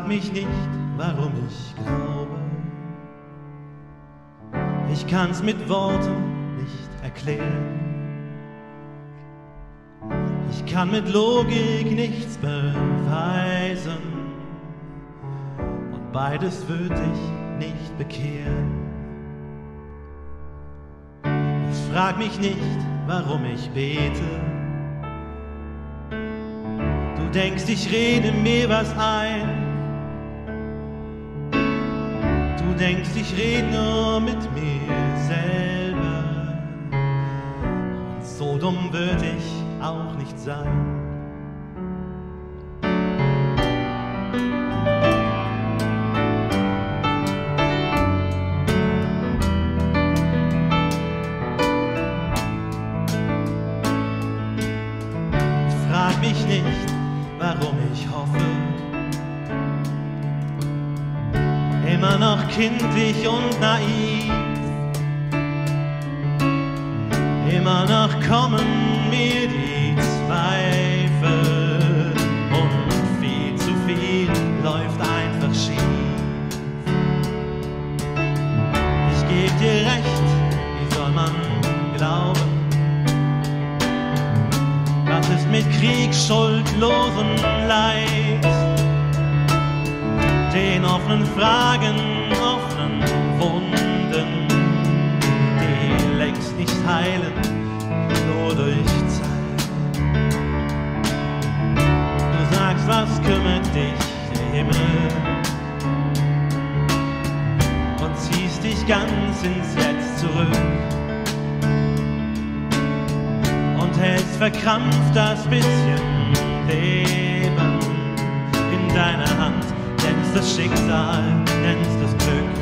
mich nicht, warum ich glaube. Ich kann's mit Worten nicht erklären. Ich kann mit Logik nichts beweisen. Und beides wird dich nicht bekehren. Ich frag mich nicht, warum ich bete. Du denkst, ich rede mir was ein. Du denkst, ich rede nur mit mir selber. Und so dumm würde ich auch nicht sein. Frag mich nicht, warum ich hoffe. Immer noch kindlich und naiv. Immer noch kommen mir die Zweifel. Und viel zu viel läuft einfach schief. Ich geb dir recht, wie soll man glauben? Was ist mit Krieg, schuldlosen Leid? Den offenen Fragen, offenen Wunden, die längst nicht heilen, nur durch Zeit. Du sagst, was kümmert dich der Himmel? Und ziehst dich ganz ins Jetzt zurück. Und hältst verkrampft das bisschen Leben in deiner Hand. Nennst das Schicksal, nennst das Glück.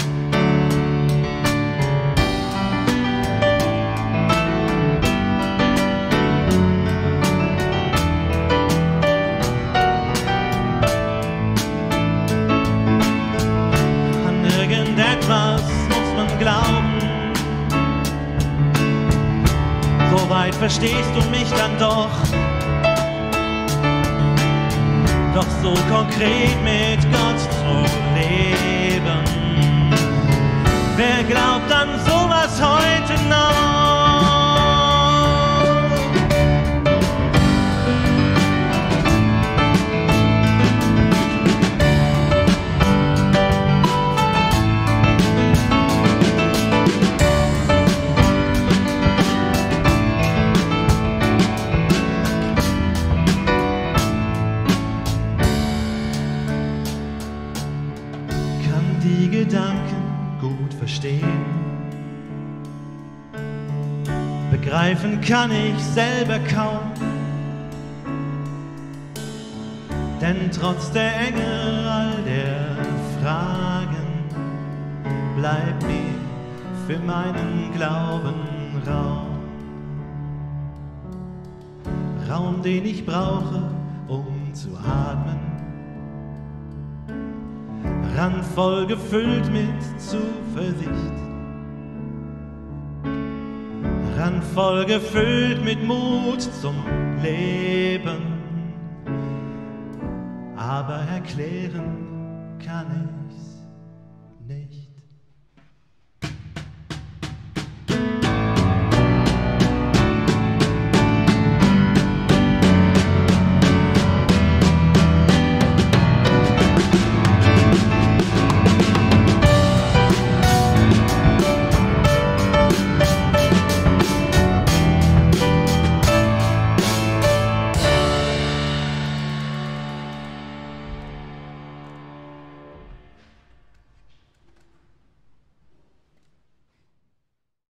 An irgendetwas muss man glauben. Soweit verstehst du mich dann doch. Doch so konkret mit Gott zu leben, wer glaubt an sowas heute noch? Die Gedanken gut verstehen. Begreifen kann ich selber kaum, denn trotz der Enge all der Fragen bleibt mir für meinen Glauben Raum. Raum, den ich brauche, um zu atmen. Randvoll gefüllt mit Zuversicht, randvoll gefüllt mit Mut zum Leben, aber erklären kann ich's